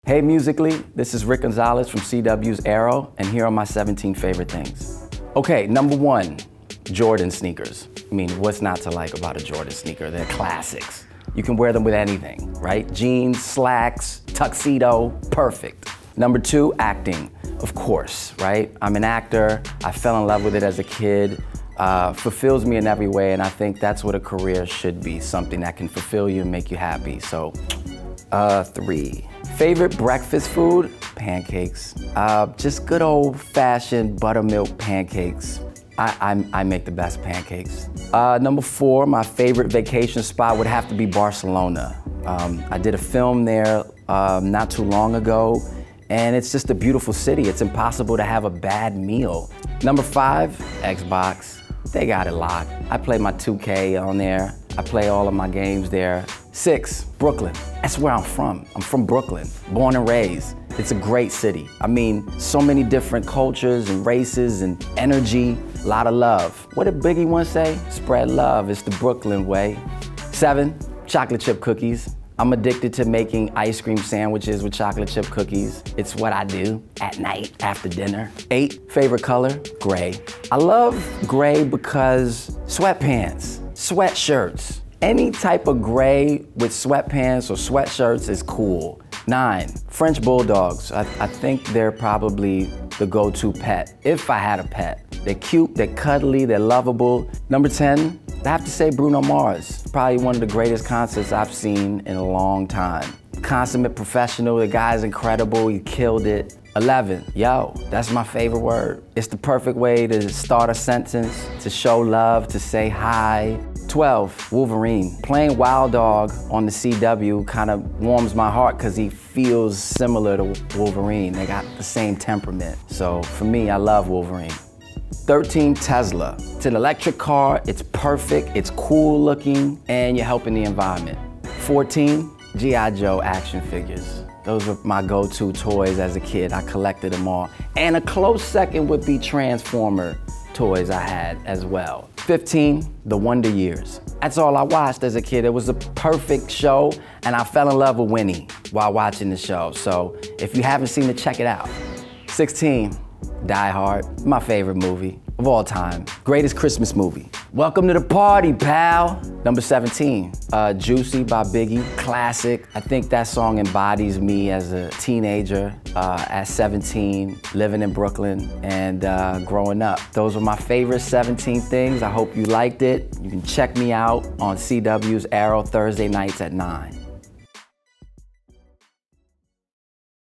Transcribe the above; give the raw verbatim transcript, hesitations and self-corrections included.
Hey Musically, this is Rick Gonzalez from C W's Arrow, and here are my seventeen favorite things. Okay, number one, Jordan sneakers. I mean, what's not to like about a Jordan sneaker? They're classics. You can wear them with anything, right? Jeans, slacks, tuxedo, perfect. Number two, acting, of course, right? I'm an actor, I fell in love with it as a kid. Uh, fulfills me in every way, and I think that's what a career should be, something that can fulfill you and make you happy. So, uh, three. Favorite breakfast food? Pancakes. Uh, just good old-fashioned buttermilk pancakes. I, I, I make the best pancakes. Uh, number four, my favorite vacation spot would have to be Barcelona. Um, I did a film there um, not too long ago, and it's just a beautiful city. It's impossible to have a bad meal. Number five, Xbox. They got it locked. I play my two K on there. I play all of my games there. Six, Brooklyn. That's where I'm from. I'm from Brooklyn, born and raised. It's a great city. I mean, so many different cultures and races and energy, a lot of love. What did Biggie once say? Spread love, it's the Brooklyn way. Seven, chocolate chip cookies. I'm addicted to making ice cream sandwiches with chocolate chip cookies. It's what I do at night after dinner. Eight, favorite color, gray. I love gray because sweatpants, sweatshirts, any type of gray with sweatpants or sweatshirts is cool. Nine, French bulldogs. I, I think they're probably the go-to pet, if I had a pet. They're cute, they're cuddly, they're lovable. Number ten, I have to say Bruno Mars. Probably one of the greatest concerts I've seen in a long time. Consummate professional, the guy's incredible, he killed it. eleven, yo, that's my favorite word. It's the perfect way to start a sentence, to show love, to say hi. twelve, Wolverine. Playing Wild Dog on the C W kind of warms my heart because he feels similar to Wolverine. They got the same temperament. So for me, I love Wolverine. thirteen, Tesla. It's an electric car, it's perfect, it's cool looking, and you're helping the environment. fourteen, G I Joe action figures. Those were my go-to toys as a kid. I collected them all. And a close second would be Transformer toys I had as well. fifteen, The Wonder Years. That's all I watched as a kid. It was a perfect show, and I fell in love with Winnie while watching the show. So if you haven't seen it, check it out. sixteen, Die Hard, my favorite movie of all time. Greatest Christmas movie. Welcome to the party, pal. Number seventeen, uh, Juicy by Biggie, classic. I think that song embodies me as a teenager uh, at seventeen, living in Brooklyn and uh, growing up. Those were my favorite seventeen things. I hope you liked it. You can check me out on C W's Arrow Thursday nights at nine.